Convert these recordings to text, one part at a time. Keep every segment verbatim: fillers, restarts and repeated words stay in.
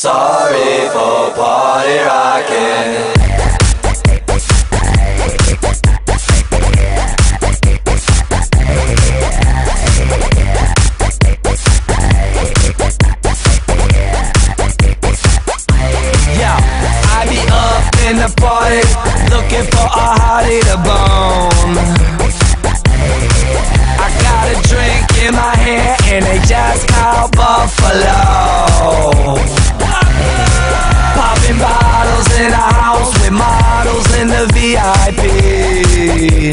Sorry for party rockin'. In the party, looking for a hottie to bone. I got a drink in my hand and they just called Buffalo. Popping bottles in a house with models in the V I P.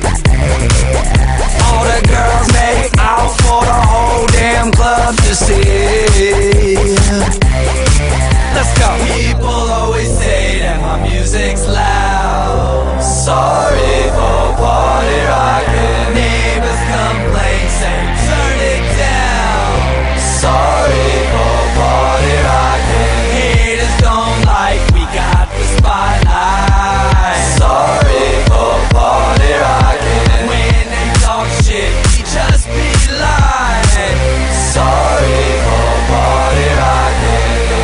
All the girls make out for the whole damn club to see. Let's go. People always say that my music's loud. Sorry for party rockin'. Neighbors complain, say turn it down. Sorry for party rockin'. Haters don't like we got the spotlight. Sorry for party rockin'. When they talk shit, we just be lying. Sorry for party rockin'.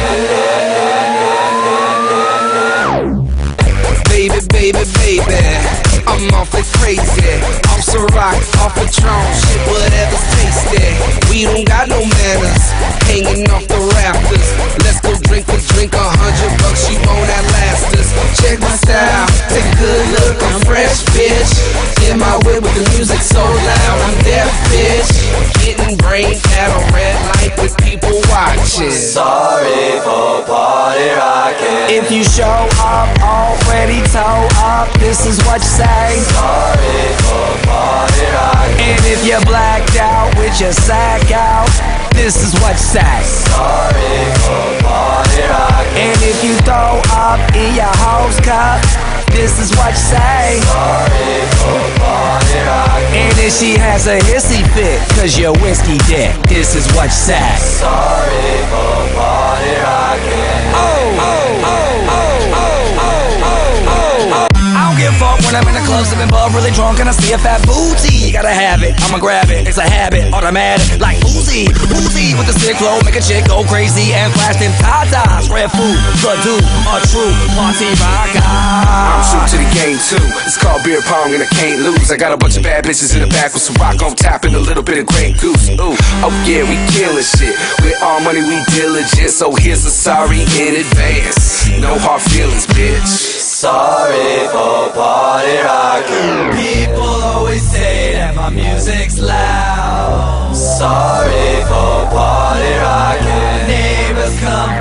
Baby, baby, baby, I'm awfully crazy. Off some rock, off a Patron, shit, whatever's tasty. We don't got no manners, hanging off the rafters. Let's go drink a drink, a hundred bucks, you won't outlast us. Check my style, take a good look, I'm fresh, bitch. In my way with the music so loud, I'm deaf, bitch. Getting brain at a red light with people watching. Sorry for party rockin'. If you show up already toe up, this is what you say. Sorry for party rockin'. And if you're blacked out with your sack out, this is what you say. Sorry for party rockin'. And if you throw up in your house cup, this is what you say. Sorry for party rockin'. And if she has a hissy fit, cause you're whiskey dick, this is what you say. Sorry for party rockin'. Oh, oh, oh, oh, oh, oh, oh, oh. I don't give a fuck when I'm in the club sipping bub, really drunk and I see a fat booty. You gotta have it, I'ma grab it, it's a habit, automatic, like Uzi, Uzi with the sick flow, make a chick go crazy and flash them tatas. Red food, the dude, a true party rocker. I'm true to the game too. It's called beer pong and I can't lose. I got a bunch of bad bitches in the back with some rock on tap and a little bit of Grey Goose. Ooh, oh yeah, we killin' shit. With all money we diligent, so here's a sorry in advance. No hard feelings, bitch. Sorry for party rockin'. People always say that my music's loud. Sorry for party rockin'. Neighbors come